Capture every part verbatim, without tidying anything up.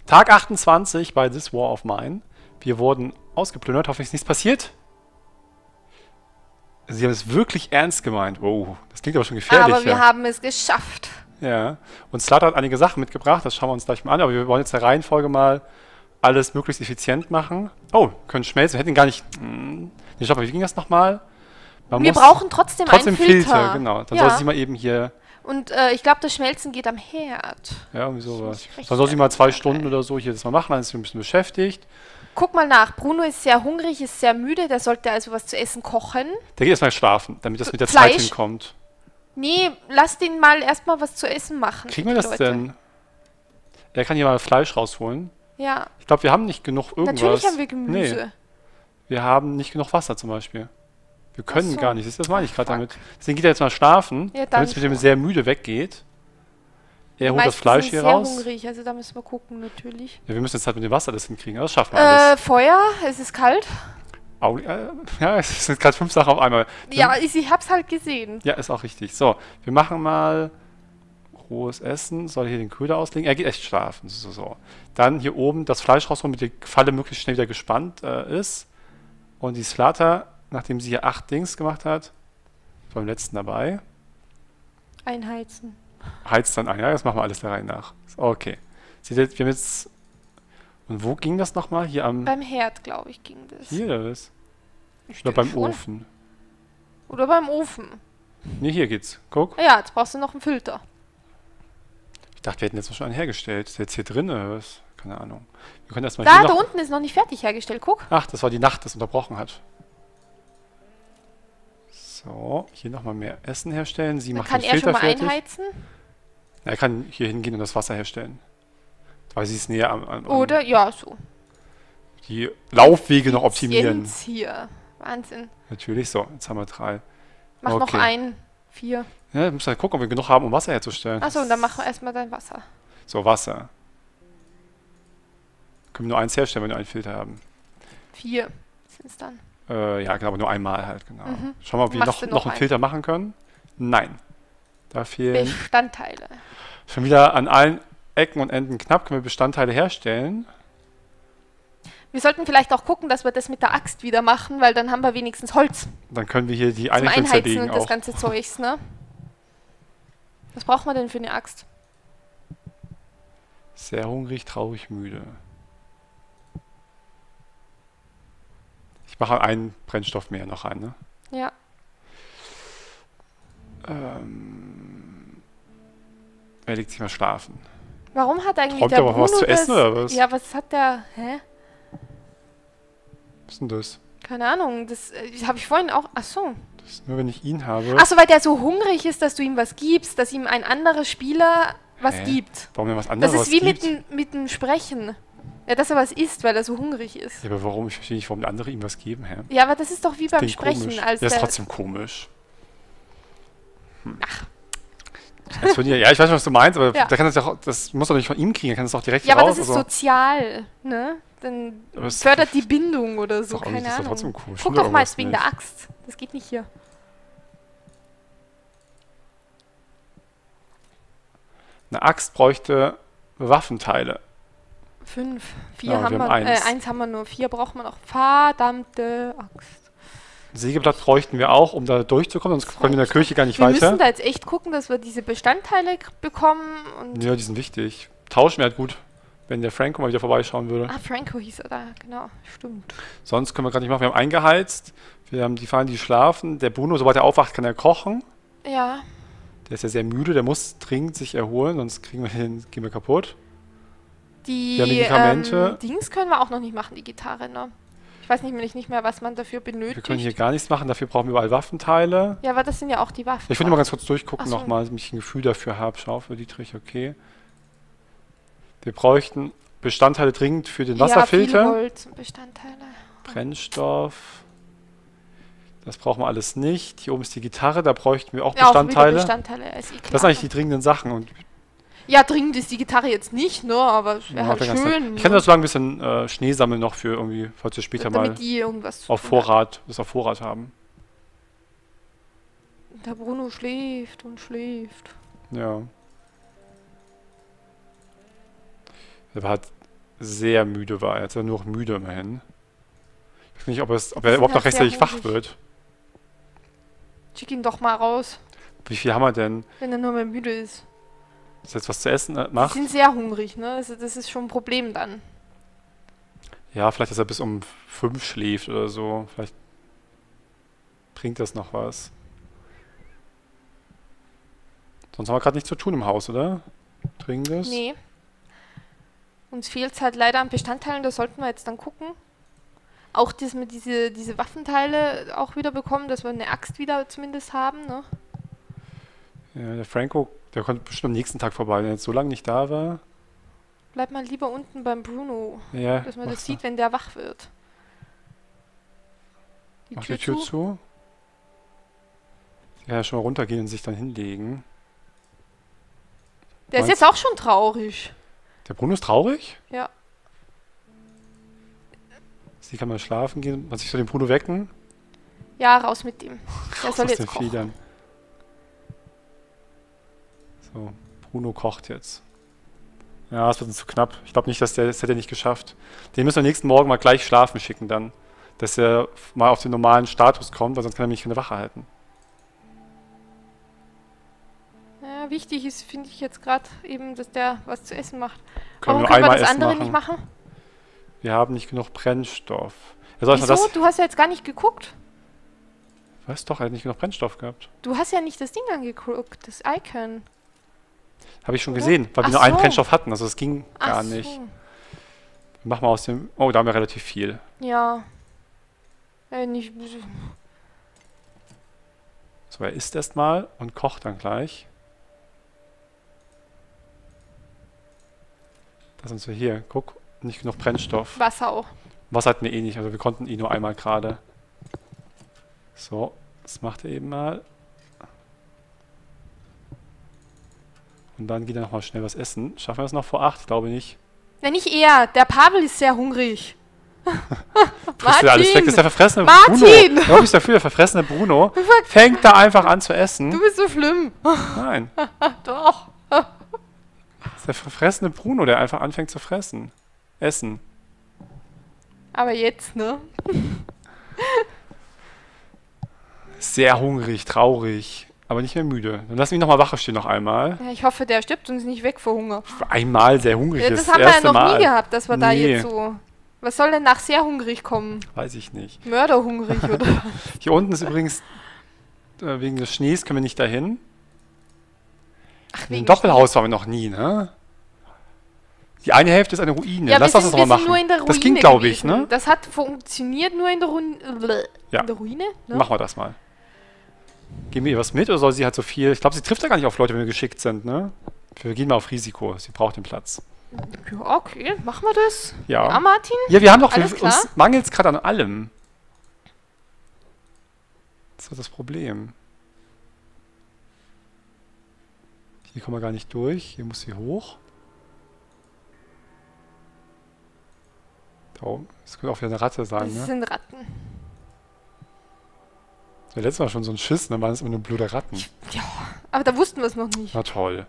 Tag achtundzwanzig bei This War of Mine. Wir wurden ausgeplündert. Hoffentlich ist nichts passiert. Sie haben es wirklich ernst gemeint. Wow, das klingt aber schon gefährlich. Aber wir ja. haben es geschafft. Ja. Und Slater hat einige Sachen mitgebracht. Das schauen wir uns gleich mal an. Aber wir wollen jetzt der Reihenfolge mal alles möglichst effizient machen. Oh, können schmelzen. Wir hätten gar nicht... Hm, nee, stopp, wie ging das nochmal? Man wir muss brauchen trotzdem, trotzdem einen Filter. Filter. Genau. Dann ja. soll sie mal eben hier... Und äh, ich glaube, das Schmelzen geht am Herd. Ja, irgendwie sowas. Dann soll sie mal zwei Stunden oder so hier das mal machen. Dann ist sie ein bisschen beschäftigt. Guck mal nach. Bruno ist sehr hungrig, ist sehr müde. Der sollte also was zu essen kochen. Der geht erstmal schlafen, damit das mit der Fleisch. Zeit hinkommt. Nee, lass den mal erstmal was zu essen machen. Kriegen wir das Leute. denn? Er kann hier mal Fleisch rausholen. Ja. Ich glaube, wir haben nicht genug irgendwas. Natürlich haben wir Gemüse. Nee. Wir haben nicht genug Wasser zum Beispiel. Wir können so. gar nicht. Das meine ich gerade damit. Deswegen geht er jetzt mal schlafen, ja, damit es mit dem sehr müde weggeht. Er holt das Fleisch hier sehr raus. hungrig, also da müssen wir gucken natürlich. Ja, wir müssen jetzt halt mit dem Wasser das hinkriegen. Das schaffen wir äh, alles. Feuer, es ist kalt. Au, äh, ja, es sind gerade fünf Sachen auf einmal. Ja, ich, ich hab's halt gesehen. Ja, ist auch richtig. So, wir machen mal rohes Essen. Soll hier den Köder auslegen? Er geht echt schlafen. So, so. Dann hier oben das Fleisch rausholen, damit die Falle möglichst schnell wieder gespannt äh, ist. Und die Slater, nachdem sie hier acht Dings gemacht hat, beim letzten dabei. Einheizen. Heizt dann ein. Ja, das machen wir alles der Reihe nach. Okay. Sie, wir haben jetzt... Und wo ging das nochmal? Hier am... Beim Herd, glaube ich, ging das. Hier oder was? Ich Oder beim schon. Ofen? Oder beim Ofen. Ne, hier geht's. Guck. Ja, jetzt brauchst du noch einen Filter. Ich dachte, wir hätten jetzt noch schon einen hergestellt. Ist der jetzt hier drin oder was? Keine Ahnung. Wir können erstmal Da, hier da noch... unten ist noch nicht fertig hergestellt. Guck. Ach, das war die Nacht, das unterbrochen hat. So, hier nochmal mehr Essen herstellen. Sie Dann macht kann den er Filter schon mal fertig. einheizen. Er kann hier hingehen und das Wasser herstellen. Weil sie ist näher am... am, am Oder, ja, so. die Laufwege noch optimieren. Jens hier. Wahnsinn. Natürlich. So, jetzt haben wir drei. Mach Okay. noch ein. Vier. Ja, wir müssen halt gucken, ob wir genug haben, um Wasser herzustellen. Achso, und dann machen wir erstmal dein Wasser. So, Wasser. Können wir nur eins herstellen, wenn wir einen Filter haben. Vier sind es dann. Äh, ja, genau, aber nur einmal halt, genau. Mhm. Schauen wir mal, ob wir Machst noch, du noch noch einen einen? Filter machen können. Nein. Da fehlen Bestandteile. schon wieder an allen Ecken und Enden knapp. Können wir Bestandteile herstellen? Wir sollten vielleicht auch gucken, dass wir das mit der Axt wieder machen, weil dann haben wir wenigstens Holz Dann können wir hier die zum Einrichtung Einheizen zerlegen und das auch. ganze Zeugs, ne? Was braucht man denn für eine Axt? Sehr hungrig, traurig, müde. Ich mache einen Brennstoff mehr noch rein, ne? Ja. Ähm, er legt sich mal schlafen. Warum hat eigentlich Träumt der er aber Bruno was zu essen, das, oder was? Ja, was hat der... Hä? Was ist denn das? Keine Ahnung, das, äh, das habe ich vorhin auch... Ach so. Das ist nur, wenn ich ihn habe. Ach so, weil der so hungrig ist, dass du ihm was gibst, dass ihm ein anderer Spieler was Hä? gibt. Warum denn was anderes Das ist wie mit gibt? dem, mit dem Sprechen. Ja, dass er was isst, weil er so hungrig ist. Ja, aber warum? Ich verstehe nicht, warum andere ihm was geben, hä? Ja, aber das ist doch wie beim Klingt Sprechen. komisch. Als Ja, ist der, trotzdem komisch. Hm. Ach. Das ja, ja, ich weiß, was du meinst, aber Ja. der kann das, ja auch, das muss er nicht von ihm kriegen, er kann das auch direkt ja, aber raus. das ist also. sozial, ne? Dann Aber es- fördert die Bindung oder so, doch auch keine nicht, das ist doch Ahnung. trotzdem cool. Guck Stimmt doch doch mal, irgendwas jetzt wegen nicht. der Axt. Das geht nicht hier. Eine Axt bräuchte Waffenteile. Fünf. Vier Ja, haben wir wir. haben Äh, eins. eins haben wir nur. Vier braucht man noch. Verdammte Axt. Ein Sägeblatt bräuchten wir auch, um da durchzukommen, sonst kommen wir in der Kirche gar nicht Wir weiter. müssen da jetzt echt gucken, dass wir diese Bestandteile k- bekommen. Und Ja, die sind wichtig. Tauschen wäre halt gut, wenn der Franco mal wieder vorbeischauen würde. ah, Franco hieß er da. Genau. Stimmt. Sonst können wir gerade nicht machen. Wir haben eingeheizt. Wir haben die Fallen, die schlafen. Der Bruno, sobald er aufwacht, kann er kochen. Ja. Der ist ja sehr müde, der muss dringend sich erholen, sonst kriegen wir den, gehen wir kaputt. Die Wir haben Medikamente. Ähm, Dings können wir auch noch nicht machen, die Gitarre, ne? Ich weiß nicht mehr, nicht mehr, was man dafür benötigt. Wir können hier gar nichts machen, dafür brauchen wir überall Waffenteile. ja, aber das sind ja auch die Waffen. Ich würde mal ganz kurz durchgucken Ach so. nochmal, damit ich ein Gefühl dafür habe. Schaufel, Dietrich, okay. Wir bräuchten Bestandteile dringend für den Ja, viele Wasserfilter. Holz und Bestandteile. Brennstoff. Das brauchen wir alles nicht. Hier oben ist die Gitarre, da bräuchten wir auch Ja, auch wieder Bestandteile. Bestandteile, ist eh klar. Das sind eigentlich die dringenden Sachen. Und Ja, dringend ist die Gitarre jetzt nicht, ne? Aber es wäre Ja, halt wär ganz schön. nett. Ich kann das so lange ein bisschen äh, Schnee sammeln noch für irgendwie, falls wir später damit mal die irgendwas zu auf tun hat. Vorrat, das auf Vorrat haben. Der Bruno schläft und schläft. Ja. Er hat sehr müde war. Jetzt ist er nur noch müde immerhin. Ich weiß nicht, ob, es, ob er sind überhaupt noch halt sehr rechtzeitig wach hungrig. wird. Schick ihn doch mal raus, Wie viel haben wir denn? wenn er nur mal müde ist. Ist jetzt was zu essen äh, Die macht? sind sehr hungrig, ne? Also das ist schon ein Problem dann. Ja, vielleicht, dass er bis um fünf schläft oder so. Vielleicht bringt das noch was. Sonst haben wir gerade nichts zu tun im Haus, oder? Dringendes? Nee. Uns fehlt es halt leider an Bestandteilen, da sollten wir jetzt dann gucken. Auch, dass wir diese, diese Waffenteile auch wieder bekommen, dass wir eine Axt wieder zumindest haben, ne? Ja, der Franco, der kommt bestimmt am nächsten Tag vorbei, wenn er jetzt so lange nicht da war. Bleib mal lieber unten beim Bruno, Ja, dass man mach das so. sieht, wenn der wach wird. Die Mach Tür, die Tür zu. zu. Sie kann ja schon mal runtergehen und sich dann hinlegen. Der ist Meinst- jetzt auch schon traurig. Der Bruno ist traurig? Ja. Sie kann mal schlafen gehen. Man sich so den Bruno wecken. Ja, raus mit ihm. Der Raus soll aus jetzt den kochen. Federn. So, Bruno kocht jetzt. Ja, es wird uns zu knapp. Ich glaube nicht, dass der, das hätte er nicht geschafft. Den müssen wir nächsten Morgen mal gleich schlafen schicken dann. Dass er mal auf den normalen Status kommt, weil sonst kann er mich keine Wache halten. Ja, wichtig ist, finde ich jetzt gerade eben, dass der was zu essen macht. Können Warum wir nur können wir einmal das Essen andere machen? nicht machen? Wir haben nicht genug Brennstoff. Er soll Wieso? das. Du hast ja jetzt gar nicht geguckt. Was doch, er hat nicht genug Brennstoff gehabt. Du hast ja nicht das Ding angeguckt, das Icon. Habe ich schon Oder? gesehen, weil wir Ach nur einen so. Brennstoff hatten. Also das ging gar Ach so. nicht. Mach mal aus dem. Oh, da haben wir relativ viel. Ja. Äh, nicht. So, er isst erst mal und kocht dann gleich. Da sind wir hier. Guck, nicht genug Brennstoff. Wasser auch. Wasser hatten wir eh nicht, also wir konnten ihn nur einmal gerade. So, das macht er eben mal. Und dann geht er nochmal schnell was essen. Schaffen wir das noch vor acht? Ich glaube nicht. Ja, nicht er. Der Pavel ist sehr hungrig. Frisst er alles weg. Das ist der verfressene Martin! Bruno. Warum ist dafür der verfressene Bruno? Fängt da einfach an zu essen. Du bist so schlimm. Nein, Doch. das ist der verfressene Bruno, der einfach anfängt zu fressen. Essen. Aber jetzt, ne? Sehr hungrig, traurig, aber nicht mehr müde. Dann lass mich nochmal Wache stehen noch einmal. Ja, ich hoffe, der stirbt uns nicht weg vor Hunger. Einmal sehr hungrig Ja, ist. das haben wir ja erste noch Mal. nie gehabt, dass wir da Nee. jetzt so. Was soll denn nach sehr hungrig kommen? Weiß ich nicht. Mörderhungrig, oder? Hier unten ist übrigens, äh, wegen des Schnees können wir nicht dahin. Ach, Ein wegen Doppelhaus waren wir noch nie, ne? Die eine Hälfte ist eine Ruine. Ja, Lass wir das sind, uns mal wir machen. sind nur in der Ruine das ging, glaube ich, gewesen. ne? Das hat funktioniert nur in der, Ruine. Ja. in der Ruine. Ne? Machen wir das mal. Geben wir ihr was mit oder soll sie halt so viel? Ich glaube, sie trifft ja gar nicht auf Leute, wenn wir geschickt sind, ne? Wir gehen mal auf Risiko. Sie braucht den Platz. Ja, okay, machen wir das. Ja. Ja, Martin? Ja, wir haben doch, Alles wir, klar? uns mangelt es gerade an allem. Das ist das Problem. Hier kommen wir gar nicht durch. Hier muss sie hoch. Da oben. Das könnte auch wieder eine Ratte sein, Das ne? sind Ratten. Ja, letztes Mal schon so ein Schiss, ne? Waren es immer nur blöde Ratten. Ja, aber da wussten wir es noch nicht. Na toll.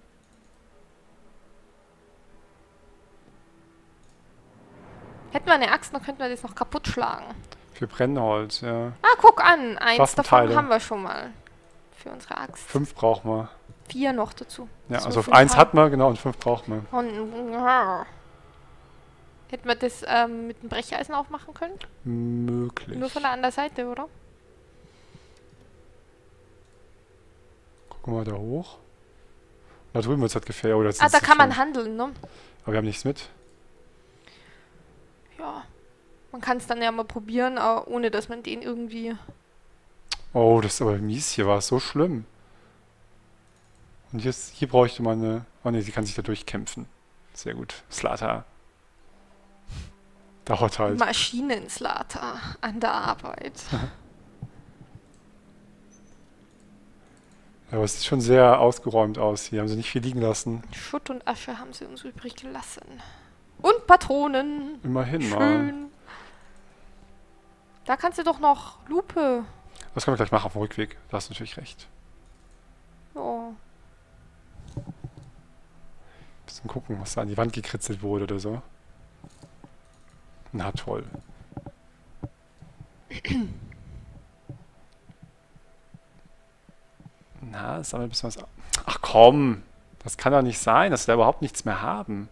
Hätten wir eine Axt, dann könnten wir das noch kaputt schlagen. Für Brennholz, ja. Ah, guck an. Eins Waffenteile. davon haben wir schon mal. Für unsere Axt. Fünf brauchen wir. Vier noch dazu. Ja, So also auf fünf eins haben- hat man, genau, und fünf braucht man. Und, ja. Hätten wir das ähm, mit dem Brecheisen aufmachen können? Möglich. Nur von der anderen Seite, oder? Gucken wir mal da hoch. Da drüben wird es halt gefährlich. Oder Ah, da kann man handeln, ne? Aber wir haben nichts mit. Ja. Man kann es dann ja mal probieren, aber ohne dass man den irgendwie... Oh, das ist aber mies. Hier war es so schlimm. Und hier, ist, hier bräuchte man eine... Oh ne, sie kann sich da durchkämpfen. Sehr gut. Slata. Dauert halt. Maschinenslater an der Arbeit. Ja, aber es sieht schon sehr ausgeräumt aus hier. Haben sie nicht viel liegen lassen. Schutt und Asche haben sie uns übrig gelassen. Und Patronen. Immerhin mal. Schön. Da kannst du doch noch Lupe. Das können wir gleich machen auf dem Rückweg. Da hast du natürlich recht. Oh. Bisschen gucken, was da an die Wand gekritzelt wurde oder so. Na toll. Na, sammelt ein bisschen was ab. Ach komm, das kann doch nicht sein, dass wir da überhaupt nichts mehr haben.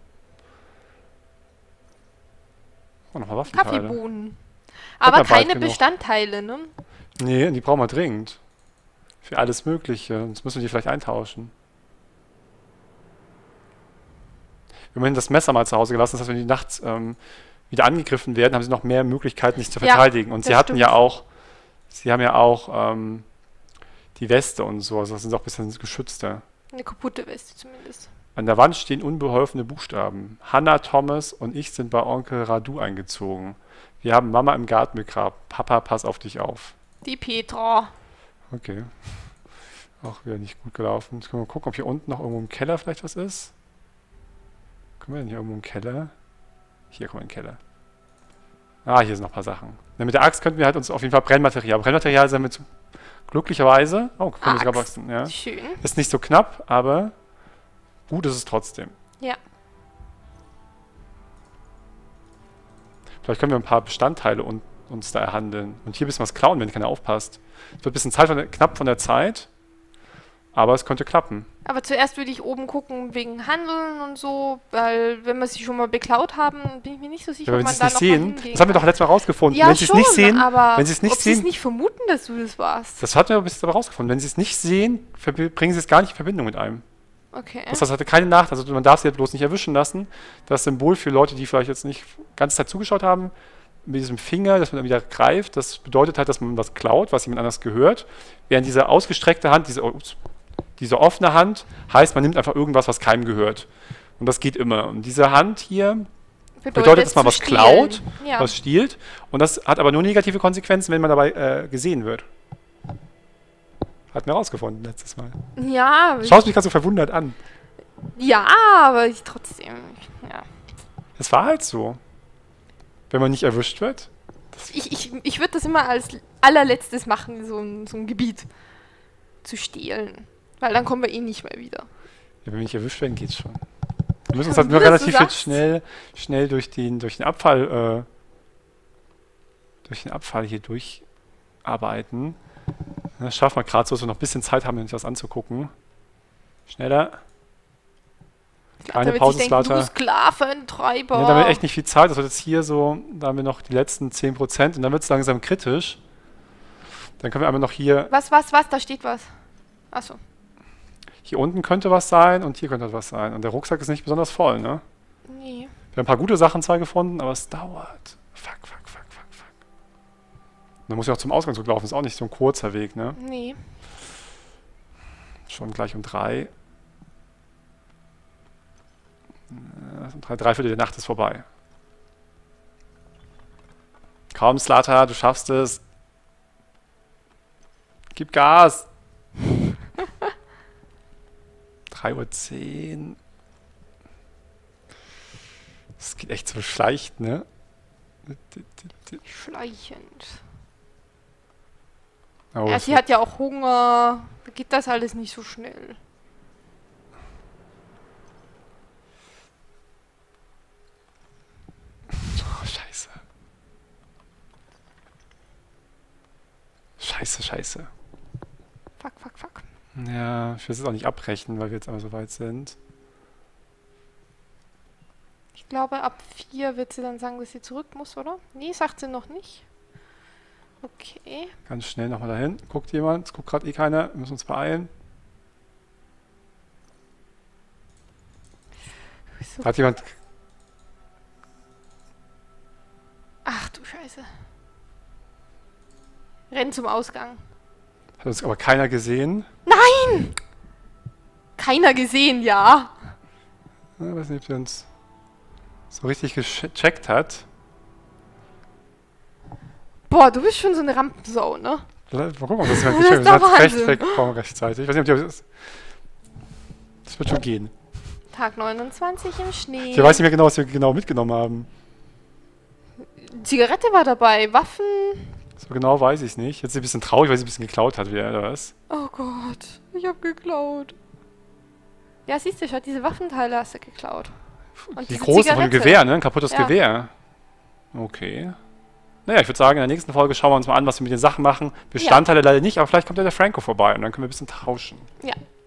Oh, nochmal Waffenteile. Kaffeebohnen. Aber mal bald keine genug. Bestandteile, ne? Nee, die brauchen wir dringend. Für alles Mögliche. Sonst müssen wir die vielleicht eintauschen. Wir haben immerhin das Messer mal zu Hause gelassen. Das heißt, wenn die nachts ähm, wieder angegriffen werden, haben sie noch mehr Möglichkeiten, sich zu Ja, verteidigen. Und das sie hatten stimmt. ja auch, sie haben ja auch ähm, die Weste und so. Also das sind auch ein bisschen geschützter. Eine kaputte Weste zumindest. An der Wand stehen unbeholfene Buchstaben. Hannah, Thomas und ich sind bei Onkel Radu eingezogen. Wir haben Mama im Garten begraben. Papa, pass auf dich auf. Die Petra. Okay. Auch wieder nicht gut gelaufen. Jetzt können wir mal gucken, ob hier unten noch irgendwo im Keller vielleicht was ist. Können wir denn hier irgendwo im Keller? Hier kommen wir in den Keller. Ah, hier sind noch ein paar Sachen. Ja, mit der Axt könnten wir halt uns auf jeden Fall Brennmaterial. Brennmaterial sind wir zu, glücklicherweise. Oh, können wir sogar Axt. wachsen. Ja. Schön. Ist nicht so knapp, aber gut ist es trotzdem. Ja. Vielleicht können wir ein paar Bestandteile un uns da erhandeln. Und hier ein bisschen was klauen, wenn keiner aufpasst. Es wird ein bisschen Zeit von der, knapp von der Zeit, aber es könnte klappen. Aber zuerst würde ich oben gucken wegen Handeln und so, weil wenn wir sie schon mal beklaut haben, bin ich mir nicht so sicher, Ja, aber ob wenn sie man es da nicht noch mal sehen, hingehen das haben wir doch kann. letztes Mal rausgefunden. Ja, wenn sie es schon, nicht sehen, aber wenn sie es nicht ob sie es sehen, nicht vermuten, dass du das warst. das hatten wir bis jetzt aber rausgefunden. Wenn sie es nicht sehen, verbi- bringen sie es gar nicht in Verbindung mit einem. Okay. Das heißt, es hatte keine Nachteil. Also man darf sie jetzt bloß nicht erwischen lassen. Das Symbol für Leute, die vielleicht jetzt nicht die ganze Zeit zugeschaut haben, mit diesem Finger, dass man dann wieder greift, das bedeutet halt, dass man was klaut, was jemand anders gehört. Während diese ausgestreckte Hand, diese, ups, diese offene Hand, heißt, man nimmt einfach irgendwas, was keinem gehört. Und das geht immer. Und diese Hand hier bedeutet, dass man zu was stehlen. klaut, Ja. was stiehlt. Und das hat aber nur negative Konsequenzen, wenn man dabei äh, gesehen wird. Hatten wir rausgefunden letztes Mal. Ja, Du schaust mich gerade so verwundert an. ja, aber ich trotzdem. Ja. Es war halt so. Wenn man nicht erwischt wird. Ich, ich, ich würde das immer als allerletztes machen, so ein, so ein Gebiet zu stehlen. Weil dann kommen wir eh nicht mehr wieder. Ja, wenn wir nicht erwischt werden, geht's schon. Wir müssen uns Ja, halt nur wie du relativ jetzt sagst. schnell, schnell durch den, durch den Abfall, äh, durch den Abfall hier durcharbeiten. Das schaffen wir gerade so, dass wir noch ein bisschen Zeit haben, uns das anzugucken. Schneller. Keine Da wird sich denken, Pausenslater. du Sklaventreiber. Ja, da haben wir echt nicht viel Zeit. Das wird jetzt hier so, da haben wir noch die letzten zehn Prozent und dann wird es langsam kritisch. Dann können wir einmal noch hier, Was, was, was? Da steht was. Achso. hier unten könnte was sein und hier könnte was sein. Und der Rucksack ist nicht besonders voll, ne? Nee. Wir haben ein paar gute Sachen zwar gefunden, aber es dauert. Fuck, fuck, fuck, fuck, fuck. Dann muss ich auch zum Ausgangszug laufen, ist auch nicht so ein kurzer Weg, ne? Nee. Schon gleich um drei. Äh, Um drei, drei Viertel der Nacht ist vorbei. Komm, Slata, du schaffst es. Gib Gas. drei Uhr zehn. Das geht echt so schleicht, ne? Schleichend. Oh, Ja, es sie wird- hat ja auch Hunger. Da geht das alles nicht so schnell. Oh, scheiße. Scheiße, scheiße. Fuck, fuck, fuck. Ja, ich will es jetzt auch nicht abbrechen, weil wir jetzt aber so weit sind. Ich glaube, ab vier wird sie dann sagen, dass sie zurück muss, oder? Nee, sagt sie noch nicht. Okay. Ganz schnell nochmal dahin. Guckt jemand? Es guckt gerade eh keiner. Wir müssen uns beeilen. So. Hat jemand... Ach du Scheiße. Renn zum Ausgang. Hat uns aber keiner gesehen. Keiner gesehen, ja. Ich weiß nicht, ob sie uns so richtig gecheckt hat. Boah, du bist schon so eine Rampensau, ne? Mal gucken, ob das jemand Das gecheckt ist hat. doch Sie hat recht Wahnsinn. weggekommen rechtzeitig. Ich weiß nicht, ob die... Das, das wird schon gehen. Tag neunundzwanzig im Schnee. Ich weiß nicht mehr genau, was wir genau mitgenommen haben. Zigarette war dabei, Waffen. So genau weiß ich es nicht. Jetzt ist sie ein bisschen traurig, weil sie ein bisschen geklaut hat wieder, oder was? Oh Gott, ich hab geklaut. Ja, siehst du, schau, diese Waffenteile hast du geklaut. Und Die diese große von dem Zigarette. Gewehr, ne? Ein kaputtes Ja. Gewehr. Okay. Naja, ich würde sagen, in der nächsten Folge schauen wir uns mal an, was wir mit den Sachen machen. Bestandteile leider nicht, aber vielleicht kommt ja der Franco vorbei und dann können wir ein bisschen tauschen. Ja.